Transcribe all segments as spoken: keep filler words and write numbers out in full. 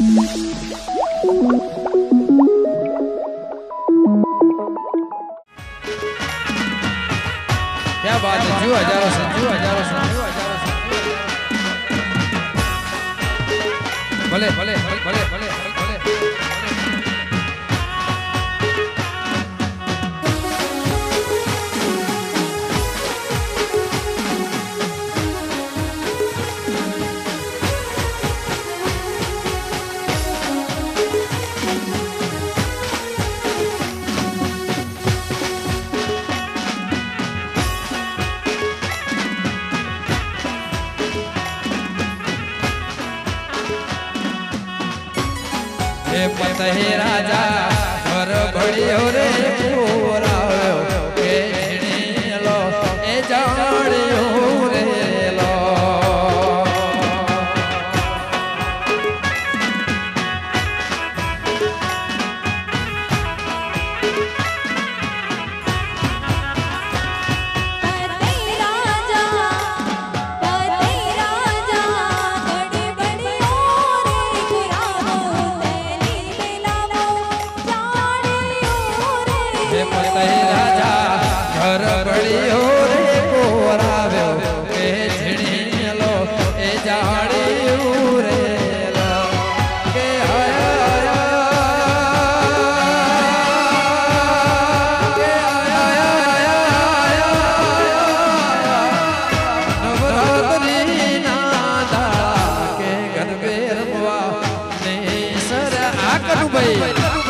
क्या बात है, जो हजारों से जो हजारों से भले भले भले भले भले पतहे राजा घर बड़ियो रे पूरायो के झिणी लो ए जाड़ियो रे लो राजा घर बड़ियो रे कोराव्यो के झिणी लो ए जाड़ियो रे लो के आया आया के आया आया नवरात्रि नादा के गरबे रमवा ने सर आकनु भाई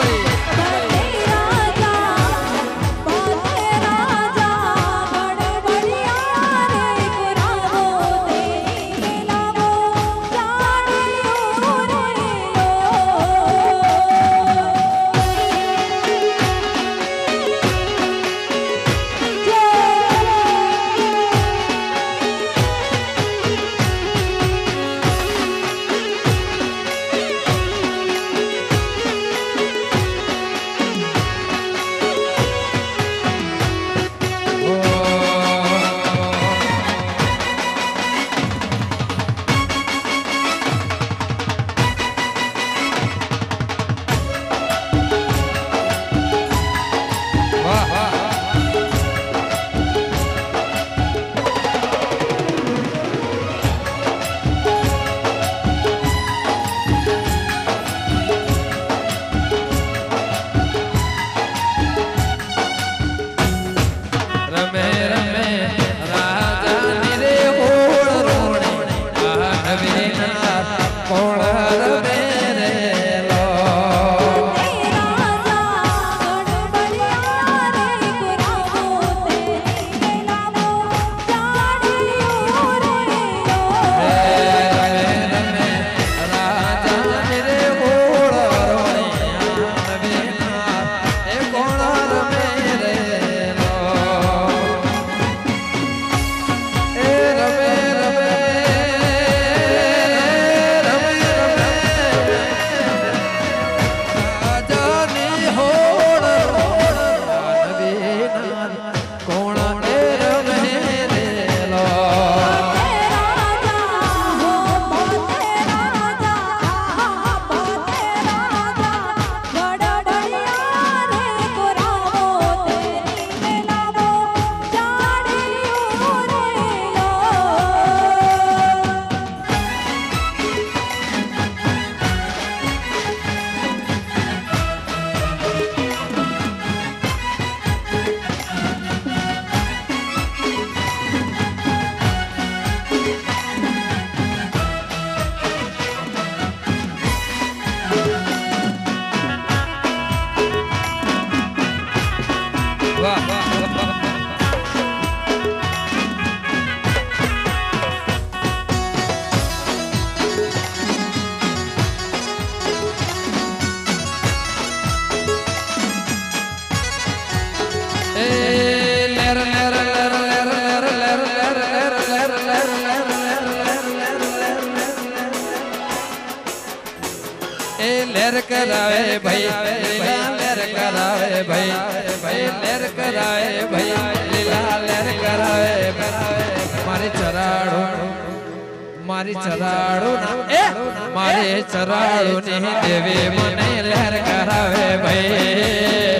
लेर करावे भाई लेर करावे भाई भाई लेर करावे भाई लीला लेर करावे मारी चराड़ो मारी चराड़ू ना ए मारे चराड़ू ने देवे मने लहर करावे भाई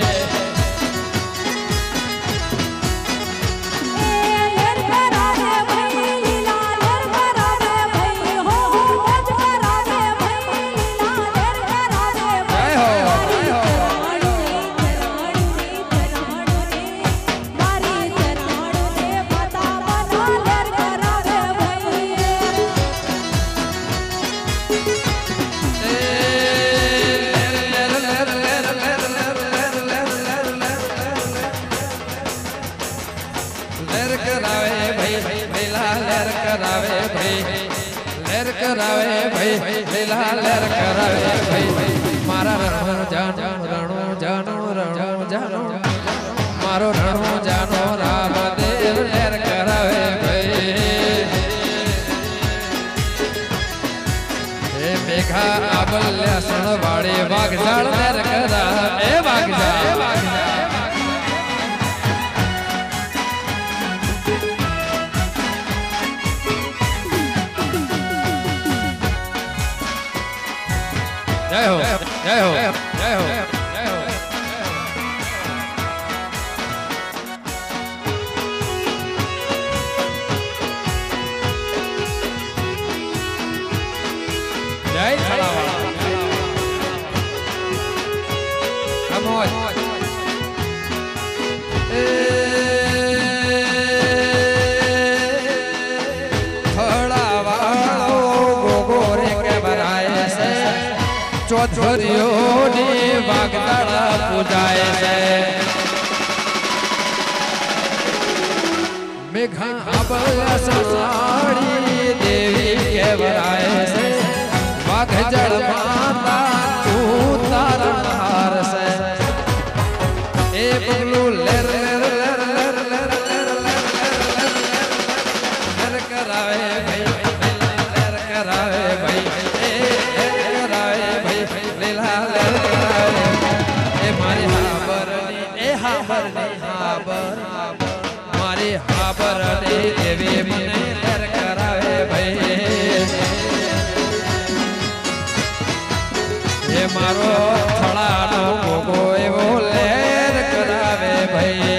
करावे भाई लीला लहर करावे भाई मारा रणो जानो रणो जानो रणो जानो मारो रणो जानो राम देव लहर करावे भाई ए मेघा आबल्य सणवाड़ी वागजाळ लहर करा ए वागजाळ जय हो जय हो जय हो जय हो जय छलावा अमोज ए छलावा गोगोरे के बराए से चौधरियों ने वागदाड़ा पूजाए से मेघा साड़ी देवी के बराए से वागजड़ माता तू तारण हार से ए बबलू लर लर लर लर लर लर लर करावे भाई लर करावे भाई मारी हाबर ने देवी मने लहर करावे भाई ये मारो थड़ा नो गोगो एवो लहर करावे भाई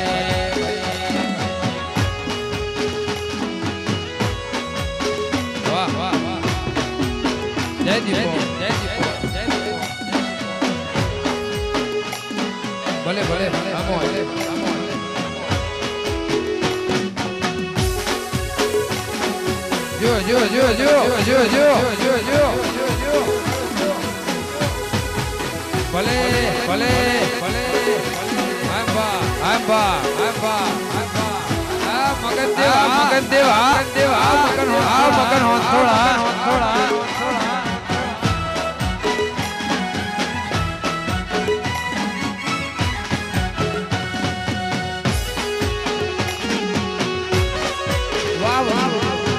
वाह वाह जय दीपो जय दीपो जय दीपो भले भले आमो आमो जो जो जो जो जो जो जो जो जो भले भले भले आंबा आंबा आंबा आंबा आ मगन देव मगन देव मगन देव आ मगन हो आ मगन हो थोड़ा थोड़ा वाह वाह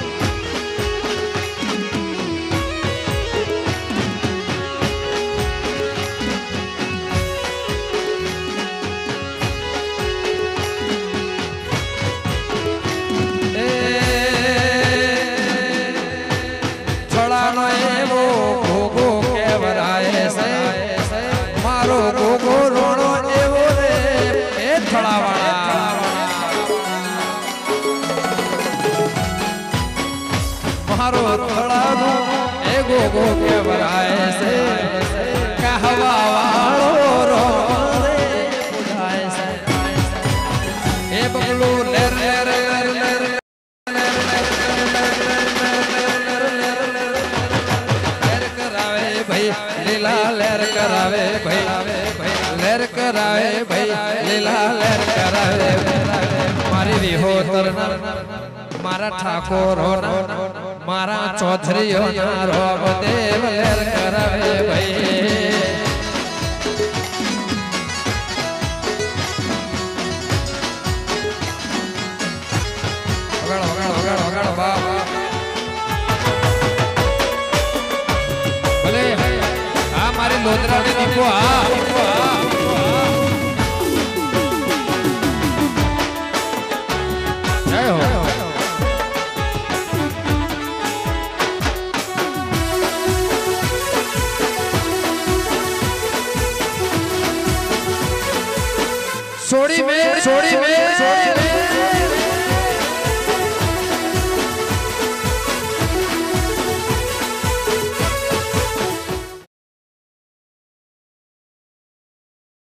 मारो थोड़ा ए गोगो के बराए से कहवा वालो रो रे बुझाए से ए बबलू लर लर लर लर करावे भाई लीला लहर करावे भाई लहर करावे भाई लीला लहर करावे मारी भी हो तरना मारा ठाकुर मारा चौधरी रोब देव लहर करावे भाई वगाड़ वगाड़ वगाड़ वगाड़ बाबा भले हाँ मारे लोधरा ने दीपो हाँ दीपो हाँ जय हो सोड़ी में सोड़ी में सोड़ी में